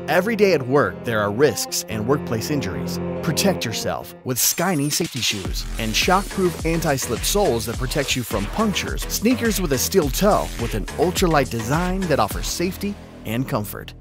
Every day at work, there are risks and workplace injuries. Protect yourself with Skynee safety shoes and shockproof anti-slip soles that protect you from punctures. Sneakers with a steel toe with an ultralight design that offers safety and comfort.